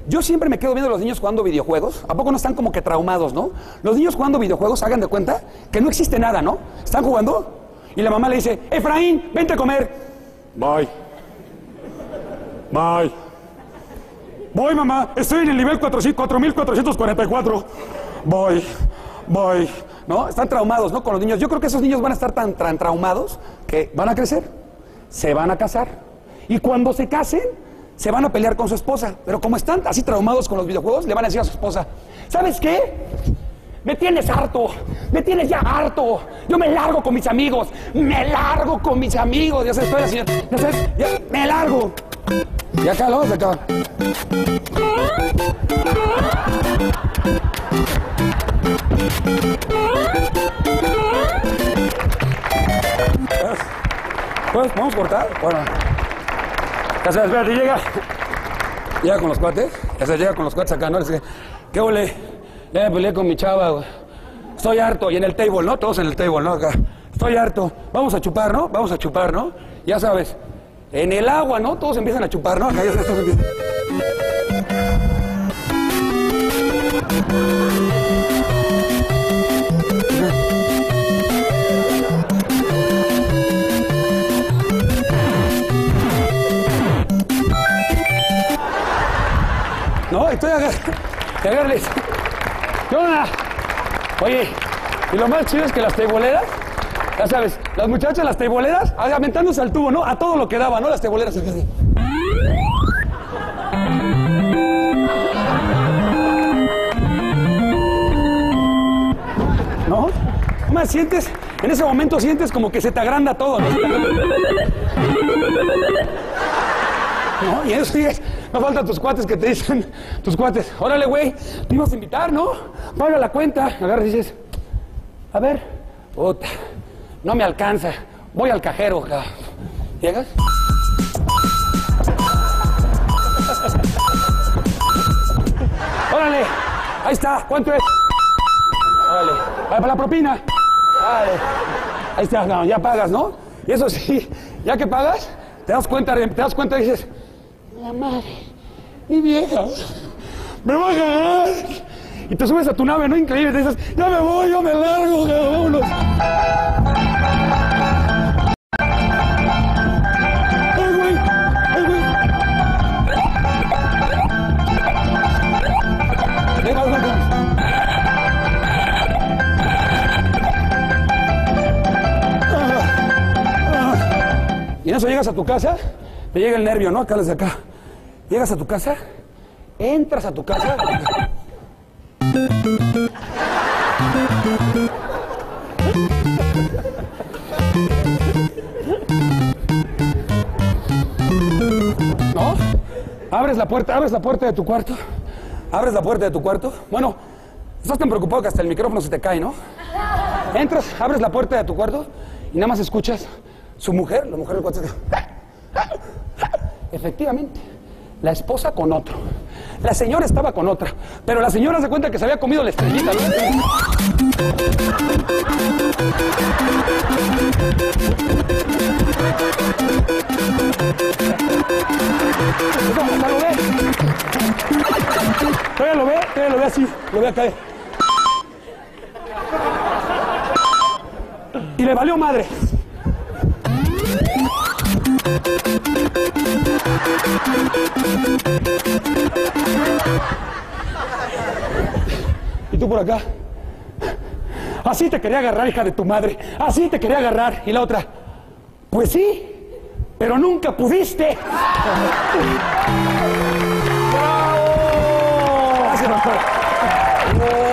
yo siempre me quedo viendo a los niños jugando videojuegos. ¿A poco no están como que traumados, no? Los niños jugando videojuegos, hagan de cuenta que no existe nada, ¿no? Están jugando y la mamá le dice, Efraín, vente a comer. Bye. Bye. Voy, mamá, estoy en el nivel 4444. Voy. ¿No? Están traumados, ¿no? Con los niños. Yo creo que esos niños van a estar tan traumados que van a crecer, se van a casar. Y cuando se casen, se van a pelear con su esposa. Pero como están así traumados con los videojuegos, le van a decir a su esposa, ¿sabes qué? Me tienes harto, me tienes ya harto. Yo me largo con mis amigos, Ya sabes, así, ya sabes, ya, me largo. Y acá, ¿no? De acá. Pues, ¿vamos a cortar? Bueno. Ya sabes, espérate, llega con los cuates. Ya sabes, llega con los cuates acá, ¿no? Dice, ¿qué ole? Ya me peleé con mi chava, güey. Estoy harto. Y en el table, ¿no? Todos en el table, ¿no? Acá. Estoy harto. Vamos a chupar, ¿no? Ya sabes. En el agua, ¿no? Todos empiezan a chupar, ¿no? Acá ya sabes, todos empiezan. No, estoy agarrarles. ¿Qué onda? Oye, y lo más chido es que las teiboleras, ya sabes, las muchachas, las teiboleras, aventándose al tubo, ¿no? A todo lo que daba, ¿no? Las teiboleras. ¿No? Más sientes, en ese momento sientes como que se te agranda todo, ¿no? ¿No? Y eso sigues. No faltan tus cuates que te dicen, órale, güey, te ibas a invitar, ¿no? Paga la cuenta. Agarras y dices, a ver, puta, no me alcanza, voy al cajero. ¿Llegas? Órale, ahí está, ¿cuánto es? Órale, para la propina. Órale, ahí está, no, ya pagas, ¿no? Y eso sí, ya que pagas, te das cuenta y dices, la madre, mi vieja, me va a ganar. Y te subes a tu nave, ¿no? Increíble, te dices, ya me voy, yo me largo, vámonos. ¡Ay, güey! Venga. Y en eso llegas a tu casa, te llega el nervio, ¿no? Acá desde acá. Llegas a tu casa, entras a tu casa. ¿No? Abres la puerta de tu cuarto. Bueno, estás tan preocupado que hasta el micrófono se te cae, ¿no? Entras, abres la puerta de tu cuarto y nada más escuchas la mujer del cuarto. Efectivamente, la esposa con otro. La señora estaba con otra, pero la señora se cuenta que se había comido la estrellita, ¿no? Todavía lo ve así, lo ve acá. Y le valió madre. Y tú por acá. Así te quería agarrar, hija de tu madre. Así te quería agarrar. Y la otra, pues sí, pero nunca pudiste. ¡Bravo! Gracias, doctor.